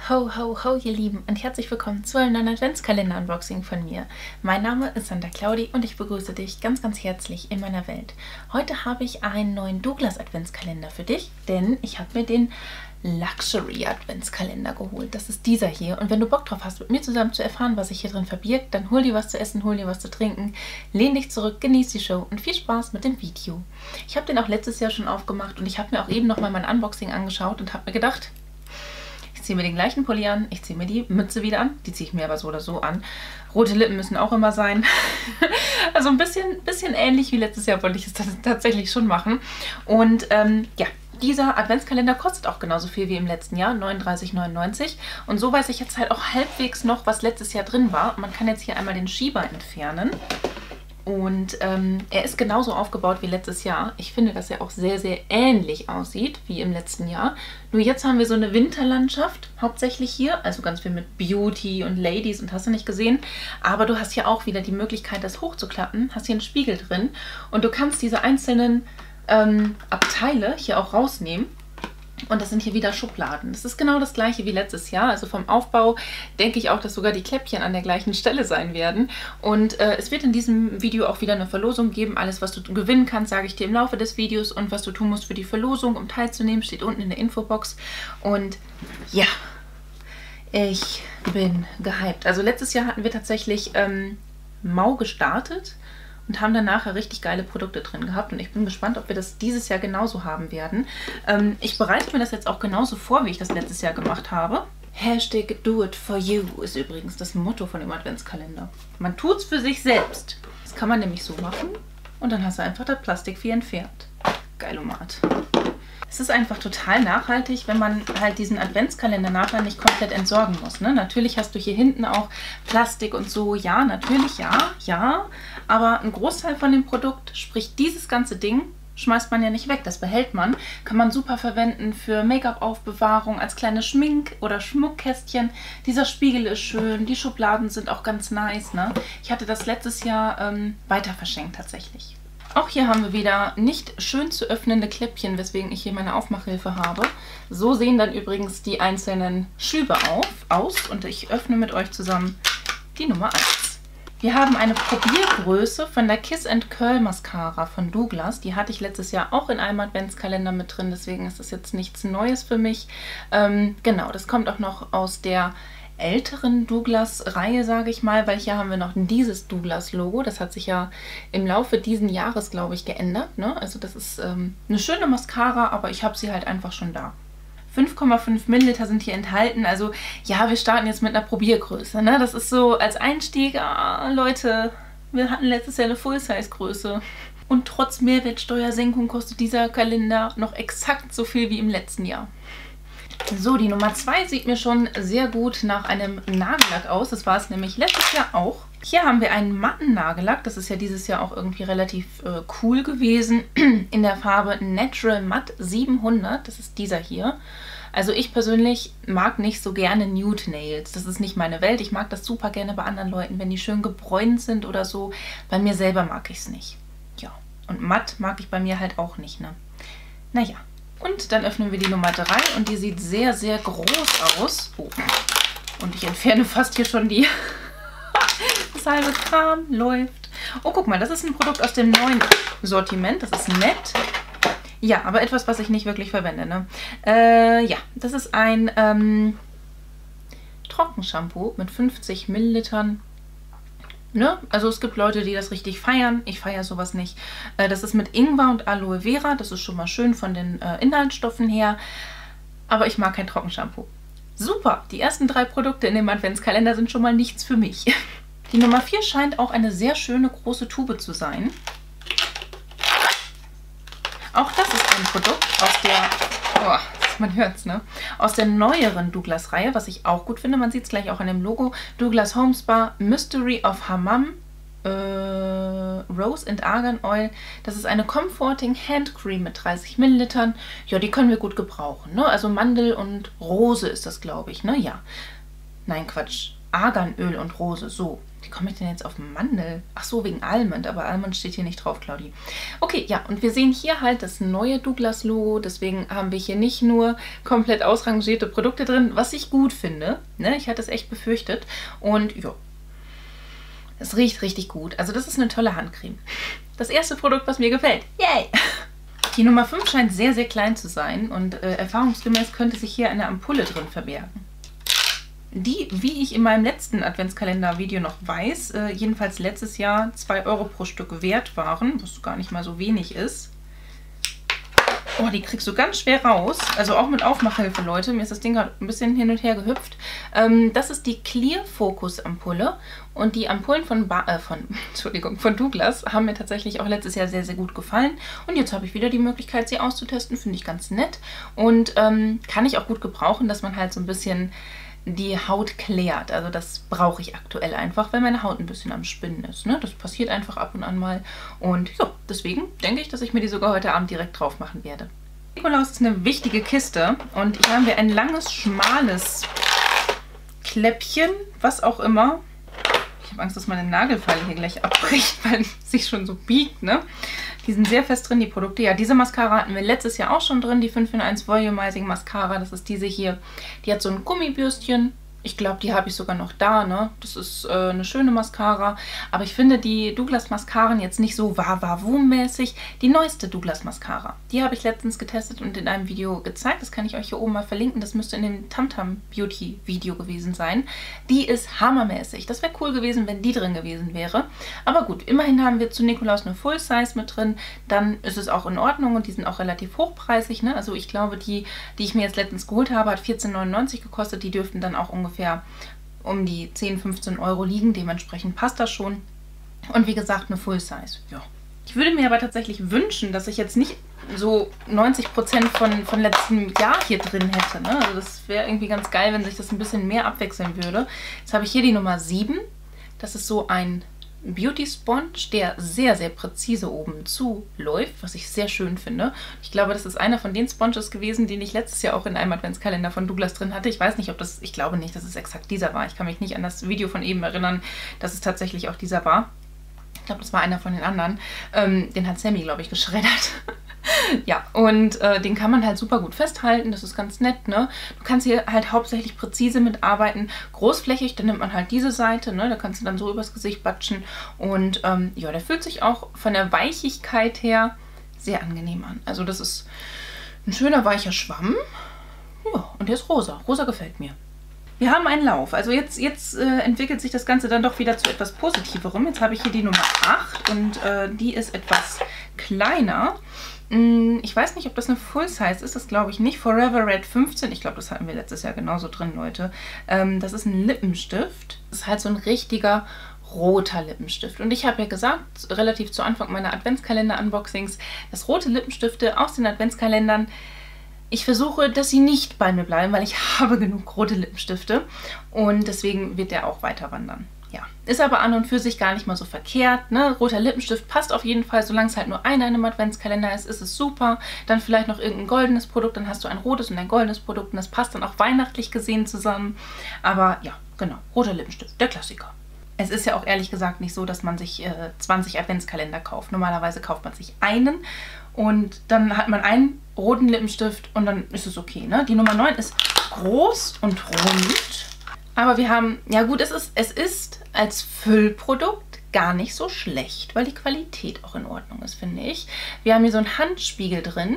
Ho, ho, ho, ihr Lieben und herzlich willkommen zu einem neuen Adventskalender-Unboxing von mir. Mein Name ist Santa Claudi und ich begrüße dich ganz, ganz herzlich in meiner Welt. Heute habe ich einen neuen Douglas-Adventskalender für dich, denn ich habe mir den Luxury-Adventskalender geholt. Das ist dieser hier und wenn du Bock drauf hast, mit mir zusammen zu erfahren, was sich hier drin verbirgt, dann hol dir was zu essen, hol dir was zu trinken, lehn dich zurück, genieß die Show und viel Spaß mit dem Video. Ich habe den auch letztes Jahr schon aufgemacht und ich habe mir auch eben nochmal mein Unboxing angeschaut und habe mir gedacht, ich ziehe mir den gleichen Pulli an, ich ziehe mir die Mütze wieder an, die ziehe ich mir aber so oder so an. Rote Lippen müssen auch immer sein. Also ein bisschen ähnlich wie letztes Jahr wollte ich es tatsächlich schon machen. Und ja, dieser Adventskalender kostet auch genauso viel wie im letzten Jahr, 39,99. Und so weiß ich jetzt halt auch halbwegs noch, was letztes Jahr drin war. Man kann jetzt hier einmal den Schieber entfernen. Und er ist genauso aufgebaut wie letztes Jahr. Ich finde, dass er auch sehr, sehr ähnlich aussieht wie im letzten Jahr. Nur jetzt haben wir so eine Winterlandschaft, hauptsächlich hier. Also ganz viel mit Beauty und Ladies und hast du nicht gesehen. Aber du hast hier auch wieder die Möglichkeit, das hochzuklappen. Hast hier einen Spiegel drin. Und du kannst diese einzelnen Abteile hier auch rausnehmen. Und das sind hier wieder Schubladen. Das ist genau das gleiche wie letztes Jahr. Also vom Aufbau denke ich auch, dass sogar die Kläppchen an der gleichen Stelle sein werden. Und es wird in diesem Video auch wieder eine Verlosung geben. Alles, was du gewinnen kannst, sage ich dir im Laufe des Videos. Und was du tun musst für die Verlosung, um teilzunehmen, steht unten in der Infobox. Und ja, ich bin gehypt. Also letztes Jahr hatten wir tatsächlich mau gestartet und haben dann nachher richtig geile Produkte drin gehabt. Und ich bin gespannt, ob wir das dieses Jahr genauso haben werden. Ich bereite mir das jetzt auch genauso vor, wie ich das letztes Jahr gemacht habe. Hashtag Do It For You ist übrigens das Motto von dem Adventskalender. Man tut's für sich selbst. Das kann man nämlich so machen und dann hast du einfach das Plastikvieh entfernt. Geilomat. Es ist einfach total nachhaltig, wenn man halt diesen Adventskalender nachher nicht komplett entsorgen muss. Ne? Natürlich hast du hier hinten auch Plastik und so. Ja, natürlich, ja. Aber ein Großteil von dem Produkt, sprich dieses ganze Ding, schmeißt man ja nicht weg. Das behält man. Kann man super verwenden für Make-up-Aufbewahrung, als kleine Schmink- oder Schmuckkästchen. Dieser Spiegel ist schön. Die Schubladen sind auch ganz nice. Ne? Ich hatte das letztes Jahr weiter verschenkt tatsächlich. Auch hier haben wir wieder nicht schön zu öffnende Kläppchen, weswegen ich hier meine Aufmachhilfe habe. So sehen dann übrigens die einzelnen Schübe aus und ich öffne mit euch zusammen die Nummer 1. Wir haben eine Probiergröße von der Kiss & Curl Mascara von Douglas. Die hatte ich letztes Jahr auch in einem Adventskalender mit drin, deswegen ist das jetzt nichts Neues für mich. Genau, das kommt auch noch aus der älteren Douglas-Reihe, sage ich mal, weil hier haben wir noch dieses Douglas-Logo. Das hat sich ja im Laufe diesen Jahres, glaube ich, geändert. Ne? Also das ist eine schöne Mascara, aber ich habe sie halt einfach schon da. 5,5 Milliliter sind hier enthalten. Also ja, wir starten jetzt mit einer Probiergröße. Ne? Das ist so als Einstieg, Leute, wir hatten letztes Jahr eine Full-Size-Größe. Und trotz Mehrwertsteuersenkung kostet dieser Kalender noch exakt so viel wie im letzten Jahr. So, die Nummer 2 sieht mir schon sehr gut nach einem Nagellack aus. Das war es nämlich letztes Jahr auch. Hier haben wir einen matten Nagellack. Das ist ja dieses Jahr auch irgendwie relativ cool gewesen. In der Farbe Natural Matte 700. Das ist dieser hier. Also ich persönlich mag nicht so gerne Nude Nails. Das ist nicht meine Welt. Ich mag das super gerne bei anderen Leuten, wenn die schön gebräunt sind oder so. Bei mir selber mag ich es nicht. Ja, und matt mag ich bei mir halt auch nicht, ne? Naja. Und dann öffnen wir die Nummer 3 und die sieht sehr, sehr groß aus. Oh. Und ich entferne fast hier schon die... Das halbe Kram läuft. Oh, guck mal, das ist ein Produkt aus dem neuen Sortiment. Das ist nett. Ja, aber etwas, was ich nicht wirklich verwende. Ne? Ja, das ist ein Trockenshampoo mit 50 Millilitern. Ne? Also es gibt Leute, die das richtig feiern. Ich feiere sowas nicht. Das ist mit Ingwer und Aloe Vera. Das ist schon mal schön von den Inhaltsstoffen her. Aber ich mag kein Trockenshampoo. Super, die ersten 3 Produkte in dem Adventskalender sind schon mal nichts für mich. Die Nummer 4 scheint auch eine sehr schöne große Tube zu sein. Auch das ist ein Produkt aus der... man hört's, ne? Aus der neueren Douglas-Reihe, was ich auch gut finde. Man sieht es gleich auch an dem Logo. Douglas Home Spa Mystery of Hammam Rose and Argan Oil. Das ist eine Comforting Hand Cream mit 30 Millilitern. Ja, die können wir gut gebrauchen, ne? Also Mandel und Rose ist das, glaube ich, ne? Ja. Nein, Quatsch. Arganöl und Rose. So, wie komme ich denn jetzt auf Mandel? Ach so, wegen Almond, aber Almond steht hier nicht drauf, Claudi. Okay, ja, und wir sehen hier halt das neue Douglas-Logo. Deswegen haben wir hier nicht nur komplett ausrangierte Produkte drin, was ich gut finde. Ne? Ich hatte es echt befürchtet. Und ja, es riecht richtig gut. Also das ist eine tolle Handcreme. Das erste Produkt, was mir gefällt. Yay! Die Nummer 5 scheint sehr, sehr klein zu sein und erfahrungsgemäß könnte sich hier eine Ampulle drin verbergen. Die, wie ich in meinem letzten Adventskalender-Video noch weiß, jedenfalls letztes Jahr 2 Euro pro Stück wert waren, was gar nicht mal so wenig ist. Oh, die kriegst du ganz schwer raus. Also auch mit Aufmachhilfe, Leute. Mir ist das Ding gerade ein bisschen hin und her gehüpft. Das ist die Clear Focus Ampulle. Und die Ampullen von Douglas haben mir tatsächlich auch letztes Jahr sehr, sehr gut gefallen. Und jetzt habe ich wieder die Möglichkeit, sie auszutesten. Finde ich ganz nett. Und kann ich auch gut gebrauchen, dass man halt so ein bisschen die Haut klärt. Also das brauche ich aktuell einfach, weil meine Haut ein bisschen am Spinnen ist. Ne? Das passiert einfach ab und an mal. Und ja, deswegen denke ich, dass ich mir die sogar heute Abend direkt drauf machen werde. Nikolaus ist eine wichtige Kiste und hier haben wir ein langes, schmales Kläppchen, was auch immer. Ich habe Angst, dass meine Nagelfeile hier gleich abbricht, weil es sich schon so biegt, ne? Die sind sehr fest drin, die Produkte. Ja, diese Mascara hatten wir letztes Jahr auch schon drin, die 5 in 1 Volumizing Mascara. Das ist diese hier. Die hat so ein Gummibürstchen. Ich glaube, die habe ich sogar noch da, ne? Das ist eine schöne Mascara. Aber ich finde die Douglas Mascaren jetzt nicht so Wah-Wah-Wum-mäßig. Die neueste Douglas Mascara, die habe ich letztens getestet und in einem Video gezeigt. Das kann ich euch hier oben mal verlinken. Das müsste in dem Tamtam Beauty Video gewesen sein. Die ist hammermäßig. Das wäre cool gewesen, wenn die drin gewesen wäre. Aber gut, immerhin haben wir zu Nikolaus eine Full Size mit drin. Dann ist es auch in Ordnung und die sind auch relativ hochpreisig, ne? Also ich glaube, die ich mir jetzt letztens geholt habe, hat 14,99 gekostet. Die dürften dann auch ungefähr um die 10, 15 Euro liegen. Dementsprechend passt das schon. Und wie gesagt, eine Full Size. Ja. Ich würde mir aber tatsächlich wünschen, dass ich jetzt nicht so 90% von letztem Jahr hier drin hätte. Ne? Also das wäre irgendwie ganz geil, wenn sich das ein bisschen mehr abwechseln würde. Jetzt habe ich hier die Nummer 7. Das ist so ein Beauty Sponge, der sehr, sehr präzise oben zuläuft, was ich sehr schön finde. Ich glaube, das ist einer von den Sponges gewesen, den ich letztes Jahr auch in einem Adventskalender von Douglas drin hatte. Ich weiß nicht, ob das, ich glaube nicht, dass es exakt dieser war. Ich kann mich nicht an das Video von eben erinnern, dass es tatsächlich auch dieser war. Ich glaube, das war einer von den anderen. Den hat Sammy, glaube ich, geschreddert. Ja, und den kann man halt super gut festhalten. Das ist ganz nett, ne? Du kannst hier halt hauptsächlich präzise mitarbeiten. Großflächig, dann nimmt man halt diese Seite, ne? Da kannst du dann so übers Gesicht batschen. Und ja, der fühlt sich auch von der Weichigkeit her sehr angenehm an. Also das ist ein schöner, weicher Schwamm. Ja, und der ist rosa. Rosa gefällt mir. Wir haben einen Lauf. Also jetzt entwickelt sich das Ganze dann doch wieder zu etwas Positiverem. Jetzt habe ich hier die Nummer 8 und die ist etwas kleiner. Ich weiß nicht, ob das eine Full Size ist. Das glaube ich nicht. Forever Red 15. Ich glaube, das hatten wir letztes Jahr genauso drin, Leute. Das ist ein Lippenstift. Das ist halt so ein richtiger roter Lippenstift. Und ich habe ja gesagt, relativ zu Anfang meiner Adventskalender-Unboxings, dass rote Lippenstifte aus den Adventskalendern, ich versuche, dass sie nicht bei mir bleiben, weil ich habe genug rote Lippenstifte. Und deswegen wird der auch weiter wandern. Ja, ist aber an und für sich gar nicht mal so verkehrt. Ne? Roter Lippenstift passt auf jeden Fall, solange es halt nur einer in einem Adventskalender ist, ist es super. Dann vielleicht noch irgendein goldenes Produkt, dann hast du ein rotes und ein goldenes Produkt und das passt dann auch weihnachtlich gesehen zusammen. Aber ja, genau, roter Lippenstift, der Klassiker. Es ist ja auch ehrlich gesagt nicht so, dass man sich 20 Adventskalender kauft. Normalerweise kauft man sich einen und dann hat man einen roten Lippenstift und dann ist es okay. Ne? Die Nummer 9 ist groß und rund. Aber wir haben, ja gut, es ist als Füllprodukt gar nicht so schlecht, weil die Qualität auch in Ordnung ist, finde ich. Wir haben hier so einen Handspiegel drin.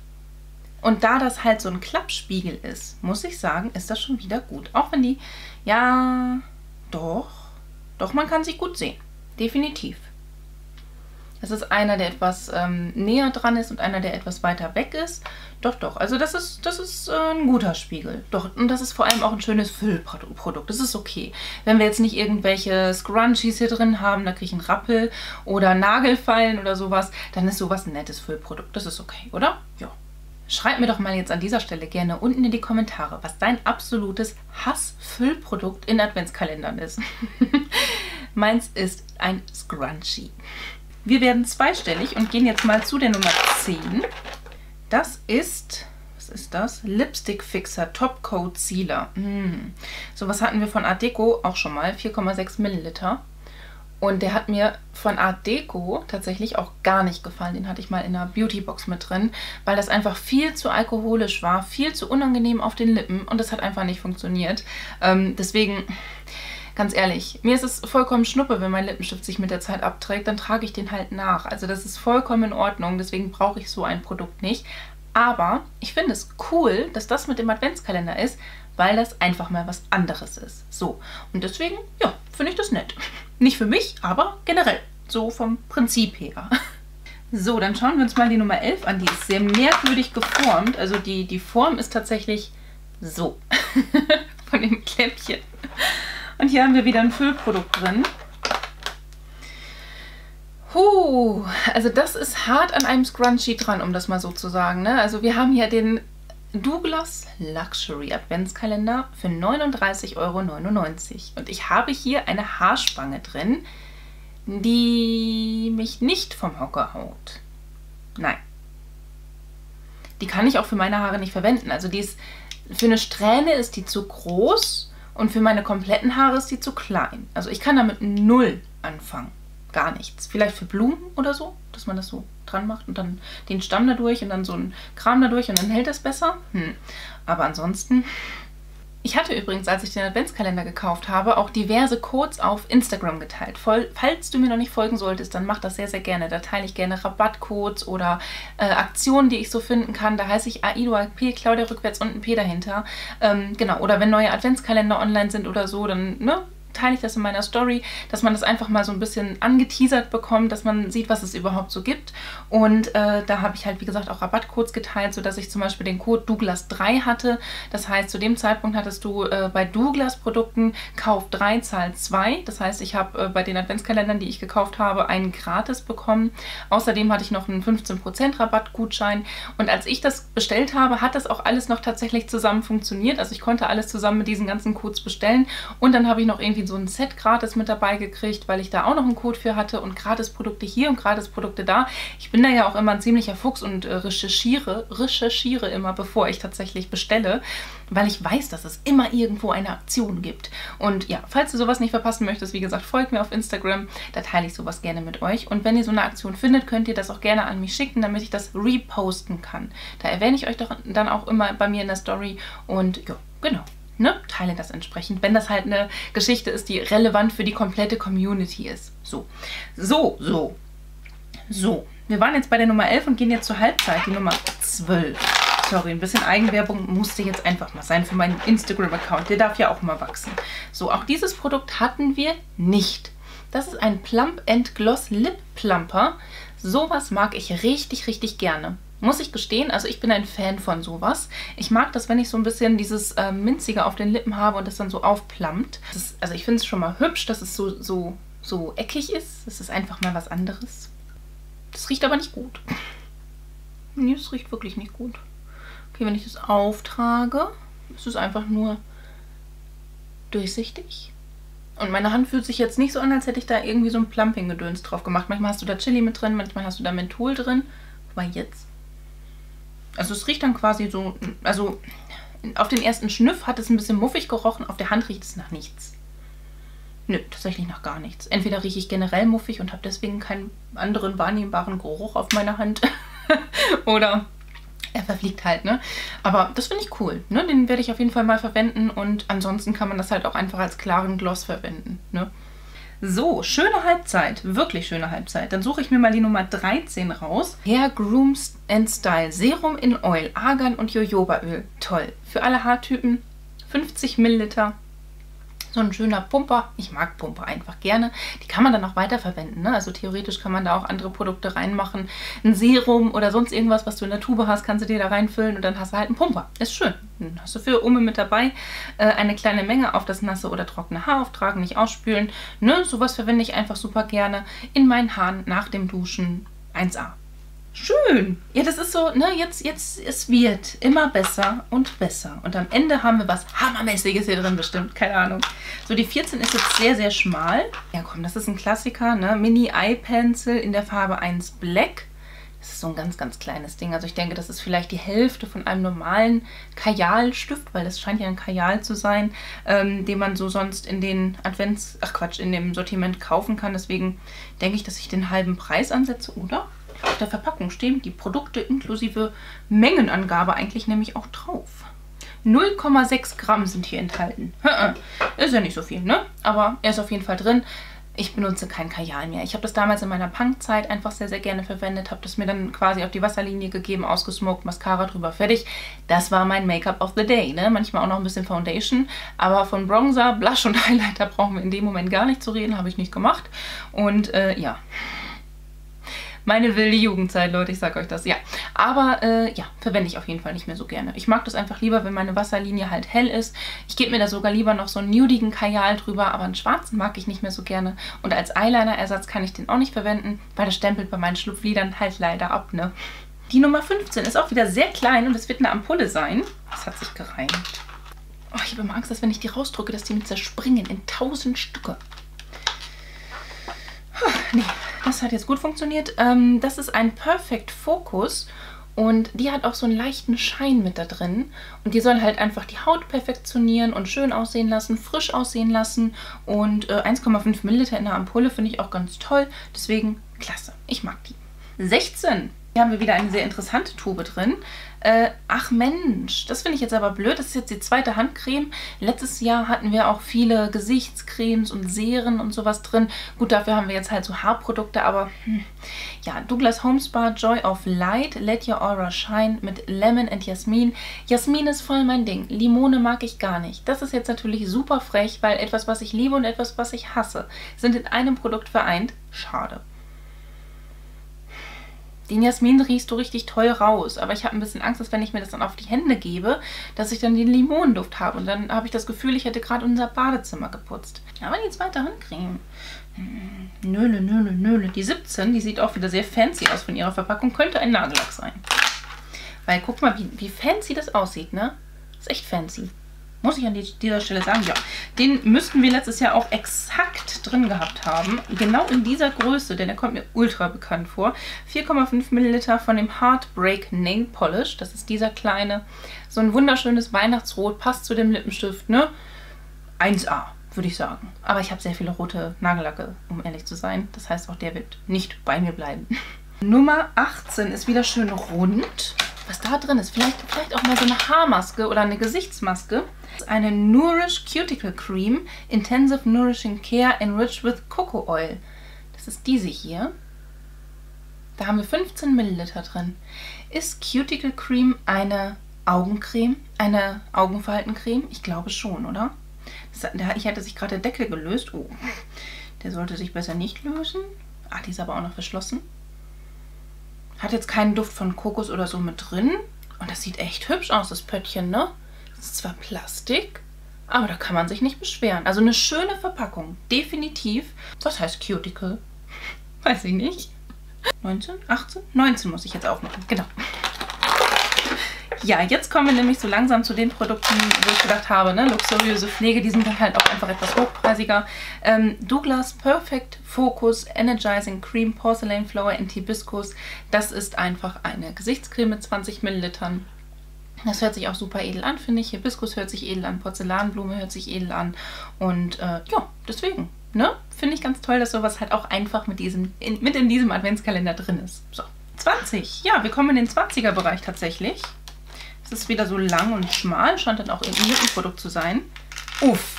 Und da das halt so ein Klappspiegel ist, muss ich sagen, ist das schon wieder gut. Auch wenn die, ja, doch, man kann sich gut sehen. Definitiv. Das ist einer, der etwas näher dran ist und einer, der etwas weiter weg ist. Doch. Also das ist ein guter Spiegel. Doch, und das ist vor allem auch ein schönes Füllprodukt. Das ist okay. Wenn wir jetzt nicht irgendwelche Scrunchies hier drin haben, da kriege ich einen Rappel oder Nagelfallen oder sowas, dann ist sowas ein nettes Füllprodukt. Das ist okay, oder? Ja. Schreib mir doch mal jetzt an dieser Stelle gerne unten in die Kommentare, was dein absolutes Hass-Füllprodukt in Adventskalendern ist. Meins ist ein Scrunchie. Wir werden zweistellig und gehen jetzt mal zu der Nummer 10. Das ist, was Was ist das? Lipstick Fixer Top Coat Sealer. So was hatten wir von Art Deco auch schon mal. 4,6 Milliliter. Und der hat mir von Art Deco tatsächlich auch gar nicht gefallen. Den hatte ich mal in einer Beautybox mit drin, weil das einfach viel zu alkoholisch war, viel zu unangenehm auf den Lippen und das hat einfach nicht funktioniert. Deswegen, ganz ehrlich, mir ist es vollkommen schnuppe, wenn mein Lippenstift sich mit der Zeit abträgt, dann trage ich den halt nach. Also das ist vollkommen in Ordnung, deswegen brauche ich so ein Produkt nicht. Aber ich finde es cool, dass das mit dem Adventskalender ist, weil das einfach mal was anderes ist. So, und deswegen, ja, finde ich das nett. Nicht für mich, aber generell, so vom Prinzip her. So, dann schauen wir uns mal die Nummer 11 an. Die ist sehr merkwürdig geformt. Also die Form ist tatsächlich so, von dem Kläppchen. Und hier haben wir wieder ein Füllprodukt drin. Also das ist hart an einem Scrunchie dran, um das mal so zu sagen, ne? Also wir haben hier den Douglas Luxury Adventskalender für 39,99 €. Und ich habe hier eine Haarspange drin, die mich nicht vom Hocker haut. Nein. Die kann ich auch für meine Haare nicht verwenden. Also die ist, für eine Strähne ist die zu groß und für meine kompletten Haare ist die zu klein. Also ich kann damit 0 anfangen. Gar nichts. Vielleicht für Blumen oder so, dass man das so dran macht und dann den Stamm dadurch und dann so ein Kram dadurch und dann hält das besser. Aber ansonsten... Ich hatte übrigens, als ich den Adventskalender gekauft habe, auch diverse Codes auf Instagram geteilt. Falls du mir noch nicht folgen solltest, dann mach das sehr, sehr gerne. Da teile ich gerne Rabattcodes oder Aktionen, die ich so finden kann. Da heiße ich AIDOAP, Claudia rückwärts und ein P dahinter. Genau, oder wenn neue Adventskalender online sind oder so, dann, ne, teile ich das in meiner Story, dass man das einfach mal so ein bisschen angeteasert bekommt, dass man sieht, was es überhaupt so gibt. Und da habe ich halt, wie gesagt, auch Rabattcodes geteilt, sodass ich zum Beispiel den Code Douglas3 hatte. Das heißt, zu dem Zeitpunkt hattest du bei Douglas-Produkten Kauf 3, Zahl 2. Das heißt, ich habe bei den Adventskalendern, die ich gekauft habe, einen gratis bekommen. Außerdem hatte ich noch einen 15% Rabattgutschein. Und als ich das bestellt habe, hat das auch alles noch tatsächlich zusammen funktioniert. Also ich konnte alles zusammen mit diesen ganzen Codes bestellen. Und dann habe ich noch irgendwie so ein Set gratis mit dabei gekriegt, weil ich da auch noch einen Code für hatte und gratis Produkte hier und gratis Produkte da. Ich bin da ja auch immer ein ziemlicher Fuchs und recherchiere immer, bevor ich tatsächlich bestelle, weil ich weiß, dass es immer irgendwo eine Aktion gibt. Und ja, falls du sowas nicht verpassen möchtest, wie gesagt, folgt mir auf Instagram, da teile ich sowas gerne mit euch. Und wenn ihr so eine Aktion findet, könnt ihr das auch gerne an mich schicken, damit ich das reposten kann. Da erwähne ich euch doch dann auch immer bei mir in der Story und ja, genau. Ne, teile das entsprechend, wenn das halt eine Geschichte ist, die relevant für die komplette Community ist. So. Wir waren jetzt bei der Nummer 11 und gehen jetzt zur Halbzeit, die Nummer 12. Sorry, ein bisschen Eigenwerbung musste jetzt einfach mal sein für meinen Instagram-Account. Der darf ja auch mal wachsen. So, auch dieses Produkt hatten wir nicht. Das ist ein Plump & Gloss Lip Plumper. Sowas mag ich richtig, richtig gerne. Muss ich gestehen, also ich bin ein Fan von sowas. Ich mag das, wenn ich so ein bisschen dieses Minzige auf den Lippen habe und das dann so aufplammt. Also ich finde es schon mal hübsch, dass es so eckig ist. Es ist einfach mal was anderes. Das riecht aber nicht gut. Nee, das riecht wirklich nicht gut. Okay, wenn ich das auftrage, ist es einfach nur durchsichtig. Und meine Hand fühlt sich jetzt nicht so an, als hätte ich da irgendwie so ein Plumping-Gedöns drauf gemacht. Manchmal hast du da Chili mit drin, manchmal hast du da Menthol drin. Wobei jetzt... Also es riecht dann quasi so, also auf den ersten Schniff hat es ein bisschen muffig gerochen, auf der Hand riecht es nach nichts. Nö, tatsächlich nach gar nichts. Entweder rieche ich generell muffig und habe deswegen keinen anderen wahrnehmbaren Geruch auf meiner Hand oder er verfliegt halt, ne? Aber das finde ich cool, ne? Den werde ich auf jeden Fall mal verwenden und ansonsten kann man das halt auch einfach als klaren Gloss verwenden, ne? So, schöne Halbzeit, wirklich schöne Halbzeit. Dann suche ich mir mal die Nummer 13 raus. Hair Groom & Style Serum in Oil, Argan und Jojobaöl. Toll. Für alle Haartypen, 50 Milliliter. So ein schöner Pumper. Ich mag Pumper einfach gerne. Die kann man dann auch weiterverwenden, ne? Also theoretisch kann man da auch andere Produkte reinmachen. Ein Serum oder sonst irgendwas, was du in der Tube hast, kannst du dir da reinfüllen und dann hast du halt einen Pumper. Ist schön. Dann hast du für Umme mit dabei. Eine kleine Menge auf das nasse oder trockene Haar auftragen, nicht ausspülen. Ne? Sowas verwende ich einfach super gerne in meinen Haaren nach dem Duschen. 1A. Schön. Ja, das ist so, ne, jetzt, es wird immer besser und besser. Und am Ende haben wir was Hammermäßiges hier drin bestimmt. Keine Ahnung. So, die 14 ist jetzt sehr, sehr schmal. Ja, komm, das ist ein Klassiker, ne? Mini Eye Pencil in der Farbe 1 Black. Es ist so ein ganz, ganz kleines Ding. Also ich denke, das ist vielleicht die Hälfte von einem normalen Kajalstift, weil das scheint ja ein Kajal zu sein, den man so sonst in den in dem Sortiment kaufen kann. Deswegen denke ich, dass ich den halben Preis ansetze, oder? Auf der Verpackung stehen die Produkte inklusive Mengenangabe eigentlich nämlich auch drauf. 0,6 Gramm sind hier enthalten. Ist ja nicht so viel, ne? Aber er ist auf jeden Fall drin. Ich benutze kein Kajal mehr. Ich habe das damals in meiner Punk-Zeit einfach sehr, sehr gerne verwendet. Habe das mir dann quasi auf die Wasserlinie gegeben, ausgesmoked, Mascara drüber, fertig. Das war mein Make-up of the day, ne? Manchmal auch noch ein bisschen Foundation. Aber von Bronzer, Blush und Highlighter brauchen wir in dem Moment gar nicht zu reden. Habe ich nicht gemacht. Und ja... Meine wilde Jugendzeit, Leute, ich sag euch das, ja. Aber ja, verwende ich auf jeden Fall nicht mehr so gerne. Ich mag das einfach lieber, wenn meine Wasserlinie halt hell ist. Ich gebe mir da sogar lieber noch so einen nudigen Kajal drüber, aber einen schwarzen mag ich nicht mehr so gerne. Und als Eyeliner-Ersatz kann ich den auch nicht verwenden, weil das stempelt bei meinen Schlupflidern halt leider ab, ne? Die Nummer 15 ist auch wieder sehr klein und es wird eine Ampulle sein. Das hat sich gereimt. Oh, ich habe immer Angst, dass wenn ich die rausdrücke, dass die mir zerspringen in 1000 Stücke. Nee, das hat jetzt gut funktioniert. Das ist ein Perfect Focus und die hat auch so einen leichten Schein mit da drin. Und die soll halt einfach die Haut perfektionieren und schön aussehen lassen, frisch aussehen lassen. Und 1,5 Milliliter in der Ampulle finde ich auch ganz toll. Deswegen klasse, ich mag die. 16. Hier haben wir wieder eine sehr interessante Tube drin. Ach Mensch, das finde ich jetzt aber blöd. Das ist jetzt die zweite Handcreme. Letztes Jahr hatten wir auch viele Gesichtscremes und Seren und sowas drin. Gut, dafür haben wir jetzt halt so Haarprodukte, aber ja, Douglas Home Spa Joy of Light, Let Your Aura Shine mit Lemon and Jasmin. Jasmin ist voll mein Ding. Limone mag ich gar nicht. Das ist jetzt natürlich super frech, weil etwas, was ich liebe und etwas, was ich hasse, sind in einem Produkt vereint. Schade. Den Jasmin riechst du richtig toll raus, aber ich habe ein bisschen Angst, dass wenn ich mir das dann auf die Hände gebe, dass ich dann den Limonenduft habe. Und dann habe ich das Gefühl, ich hätte gerade unser Badezimmer geputzt. Aber die zweite Handcreme. Nöle, nöle, nöle. Die 17, die sieht auch wieder sehr fancy aus von ihrer Verpackung. Könnte ein Nagellack sein. Weil guck mal, wie fancy das aussieht, ne? Ist echt fancy. Muss ich an dieser Stelle sagen, ja. Den müssten wir letztes Jahr auch exakt drin gehabt haben. Genau in dieser Größe, denn der kommt mir ultra bekannt vor. 4,5 Milliliter von dem Heartbreak Nail Polish. Das ist dieser kleine, so ein wunderschönes Weihnachtsrot. Passt zu dem Lippenstift, ne? 1A, würde ich sagen. Aber ich habe sehr viele rote Nagellacke, um ehrlich zu sein. Das heißt, auch der wird nicht bei mir bleiben. Nummer 18 ist wieder schön rund. Was da drin ist, vielleicht auch mal so eine Haarmaske oder eine Gesichtsmaske. Das ist eine Nourish Cuticle Cream Intensive Nourishing Care Enriched with Cocoa Oil. Das ist diese hier. Da haben wir 15 Milliliter drin. Ist Cuticle Cream eine Augencreme? Eine Augenfaltencreme? Ich glaube schon, oder? Ich hatte sich gerade der Deckel gelöst. Oh, der sollte sich besser nicht lösen. Ah, die ist aber auch noch verschlossen. Hat jetzt keinen Duft von Kokos oder so mit drin. Und das sieht echt hübsch aus, das Pöttchen, ne? Das ist zwar Plastik, aber da kann man sich nicht beschweren. Also eine schöne Verpackung, definitiv. Was heißt Cuticle? Weiß ich nicht. 19? 18? 19 muss ich jetzt aufmachen, genau. Ja, jetzt kommen wir nämlich so langsam zu den Produkten, wo ich gedacht habe, ne, luxuriöse Pflege, die sind dann halt auch einfach etwas hochpreisiger. Douglas Perfect Focus Energizing Cream Porcelain Flower and Hibiscus. Das ist einfach eine Gesichtscreme mit 20 Millilitern. Das hört sich auch super edel an, finde ich. Hibiskus hört sich edel an, Porzellanblume hört sich edel an. Und ja, deswegen, ne, finde ich ganz toll, dass sowas halt auch einfach mit in diesem Adventskalender drin ist. So, 20. Ja, wir kommen in den 20er-Bereich tatsächlich. Es ist wieder so lang und schmal, scheint dann auch ein Lippenprodukt zu sein. Uff.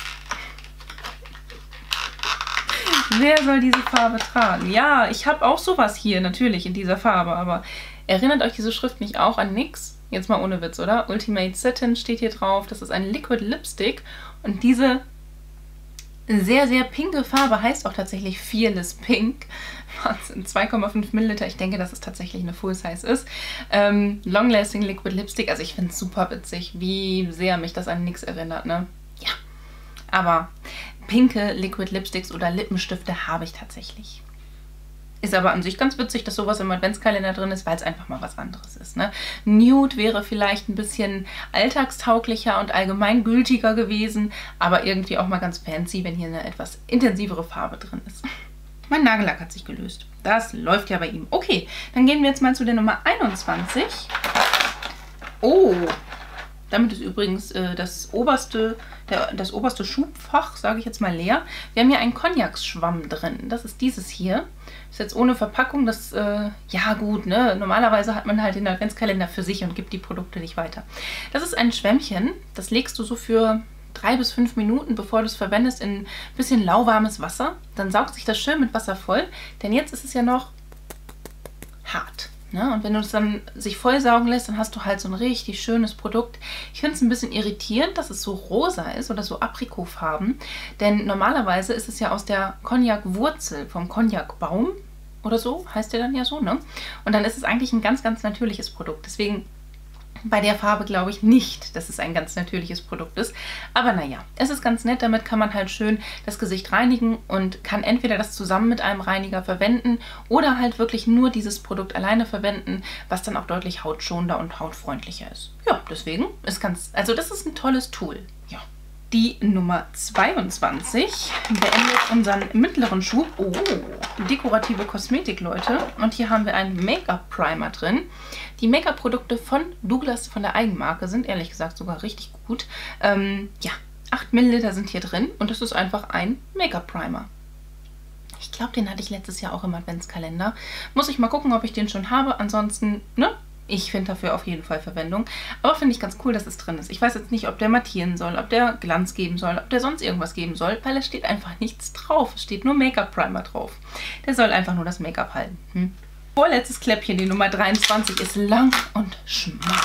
Wer soll diese Farbe tragen? Ja, ich habe auch sowas hier natürlich in dieser Farbe, aber erinnert euch diese Schrift nicht auch an nix? Jetzt mal ohne Witz, oder? Ultimate Satin steht hier drauf. Das ist ein Liquid Lipstick und diese sehr, sehr pinke Farbe heißt auch tatsächlich Fearless Pink. 2,5 Milliliter. Ich denke, dass es tatsächlich eine Full Size ist. Long Lasting Liquid Lipstick. Also ich finde es super witzig, wie sehr mich das an nichts erinnert, ne? Ja. Aber pinke Liquid Lipsticks oder Lippenstifte habe ich tatsächlich. Ist aber an sich ganz witzig, dass sowas im Adventskalender drin ist, weil es einfach mal was anderes ist, ne? Nude wäre vielleicht ein bisschen alltagstauglicher und allgemeingültiger gewesen, aber irgendwie auch mal ganz fancy, wenn hier eine etwas intensivere Farbe drin ist. mein Nagellack hat sich gelöst. Das läuft ja bei ihm. Okay, dann gehen wir jetzt mal zu der Nummer 21. Oh, damit ist übrigens das oberste Schubfach, sage ich jetzt mal, leer. Wir haben hier einen Cognac-Schwamm drin. Das ist dieses hier. Ist jetzt ohne Verpackung. Das, ja gut, ne? Normalerweise hat man halt den Adventskalender für sich und gibt die Produkte nicht weiter. Das ist ein Schwämmchen. Das legst du so für 3 bis 5 Minuten, bevor du es verwendest, in ein bisschen lauwarmes Wasser. Dann saugt sich das schön mit Wasser voll. Denn jetzt ist es ja noch hart. Ne? Und wenn du es dann sich vollsaugen lässt, dann hast du halt so ein richtig schönes Produkt. Ich finde es ein bisschen irritierend, dass es so rosa ist oder so Aprikotfarben. Denn normalerweise ist es ja aus der Cognac-Wurzel vom Cognac-Baum oder so, heißt der dann ja so, ne? Und dann ist es eigentlich ein ganz, ganz natürliches Produkt. Deswegen bei der Farbe glaube ich nicht, dass es ein ganz natürliches Produkt ist. Aber naja, es ist ganz nett. Damit kann man halt schön das Gesicht reinigen und kann entweder das zusammen mit einem Reiniger verwenden oder halt wirklich nur dieses Produkt alleine verwenden, was dann auch deutlich hautschonender und hautfreundlicher ist. Ja, deswegen ist also das ist ein tolles Tool. Ja. Die Nummer 22 beendet unseren mittleren Schub. Oh, dekorative Kosmetik, Leute. Und hier haben wir einen Make-up-Primer drin. Die Make-up-Produkte von Douglas, von der Eigenmarke, sind ehrlich gesagt sogar richtig gut. Ja, 8 Milliliter sind hier drin und das ist einfach ein Make-up-Primer. Ich glaube, den hatte ich letztes Jahr auch im Adventskalender. Muss ich mal gucken, ob ich den schon habe. Ansonsten, ne? Ich finde dafür auf jeden Fall Verwendung. Aber finde ich ganz cool, dass es drin ist. Ich weiß jetzt nicht, ob der mattieren soll, ob der Glanz geben soll, ob der sonst irgendwas geben soll, weil es steht einfach nichts drauf. Es steht nur Make-up-Primer drauf. Der soll einfach nur das Make-up halten. Vorletztes Kläppchen, die Nummer 23, ist lang und schmal.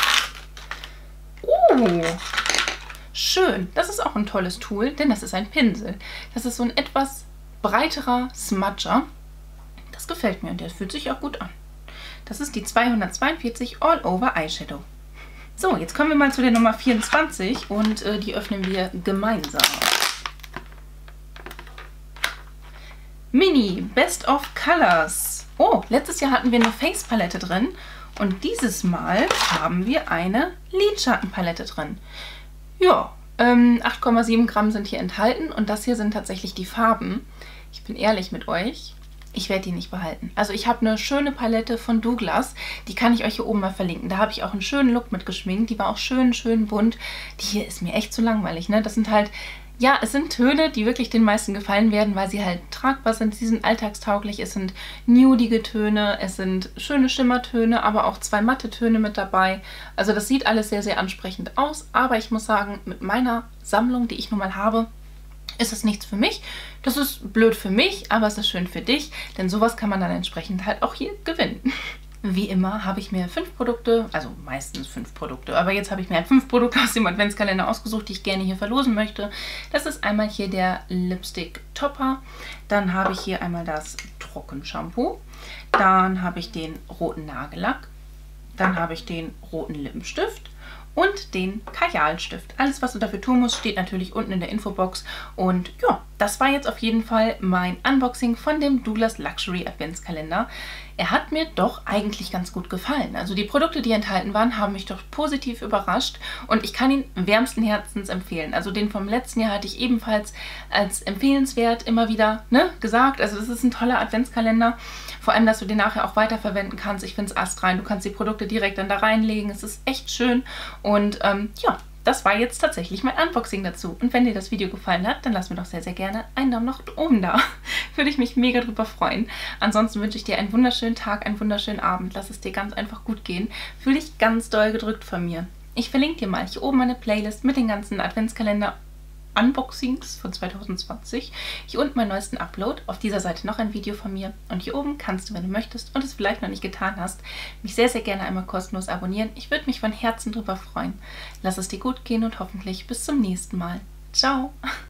Schön. Das ist auch ein tolles Tool, denn das ist ein Pinsel. Das ist so ein etwas breiterer Smudger. Das gefällt mir und der fühlt sich auch gut an. Das ist die 242 All Over Eyeshadow. So, jetzt kommen wir mal zu der Nummer 24 und die öffnen wir gemeinsam. Mini Best of Colors. Oh, letztes Jahr hatten wir eine Face-Palette drin und dieses Mal haben wir eine Lidschattenpalette drin. Ja, 8,7 Gramm sind hier enthalten und das hier sind tatsächlich die Farben. Ich bin ehrlich mit euch. Ich werde die nicht behalten. Also ich habe eine schöne Palette von Douglas. Die kann ich euch hier oben mal verlinken. Da habe ich auch einen schönen Look mit geschminkt. Die war auch schön bunt. Die hier ist mir echt zu langweilig, ne? Das sind halt, ja, es sind Töne, die wirklich den meisten gefallen werden, weil sie halt tragbar sind. Sie sind alltagstauglich. Es sind nudige Töne. Es sind schöne Schimmertöne, aber auch 2 matte Töne mit dabei. Also das sieht alles sehr, sehr ansprechend aus. Aber ich muss sagen, mit meiner Sammlung, die ich nun mal habe, ist es nichts für mich. Das ist blöd für mich, aber es ist schön für dich, denn sowas kann man dann entsprechend halt auch hier gewinnen. Wie immer habe ich mir 5 Produkte, also meistens 5 Produkte, aber jetzt habe ich mir halt 5 Produkte aus dem Adventskalender ausgesucht, die ich gerne hier verlosen möchte. Das ist einmal hier der Lipstick Topper, dann habe ich hier einmal das Trockenshampoo, dann habe ich den roten Nagellack, dann habe ich den roten Lippenstift und den Kajalstift. Alles, was du dafür tun musst, steht natürlich unten in der Infobox. Und ja, das war jetzt auf jeden Fall mein Unboxing von dem Douglas Luxury Adventskalender. Er hat mir doch eigentlich ganz gut gefallen. Also die Produkte, die enthalten waren, haben mich doch positiv überrascht und ich kann ihn wärmsten Herzens empfehlen. Also den vom letzten Jahr hatte ich ebenfalls als empfehlenswert immer wieder gesagt. Also das ist ein toller Adventskalender. Vor allem, dass du den nachher auch weiterverwenden kannst. Ich finde es astrein. Du kannst die Produkte direkt dann da reinlegen. Es ist echt schön und ja, das war jetzt tatsächlich mein Unboxing dazu. Und wenn dir das Video gefallen hat, dann lass mir doch sehr, sehr gerne einen Daumen nach oben da. Würde ich mich mega drüber freuen. Ansonsten wünsche ich dir einen wunderschönen Tag, einen wunderschönen Abend. Lass es dir ganz einfach gut gehen. Fühl dich ganz doll gedrückt von mir. Ich verlinke dir mal hier oben meine Playlist mit den ganzen Adventskalender Unboxings von 2020. Hier unten meinen neuesten Upload. Auf dieser Seite noch ein Video von mir. Und hier oben kannst du, wenn du möchtest und es vielleicht noch nicht getan hast, mich sehr, sehr gerne einmal kostenlos abonnieren. Ich würde mich von Herzen drüber freuen. Lass es dir gut gehen und hoffentlich bis zum nächsten Mal. Ciao!